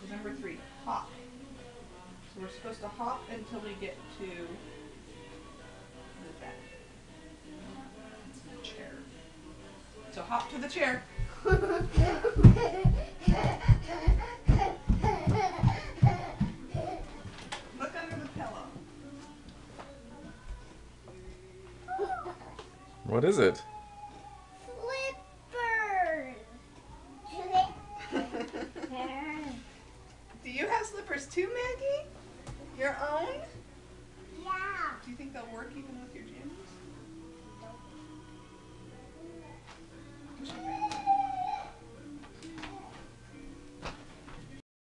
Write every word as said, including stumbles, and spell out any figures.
is number three, hop. So we're supposed to hop until we get to, what is that? It's the chair. So hop to the chair. Look under the pillow. What is it?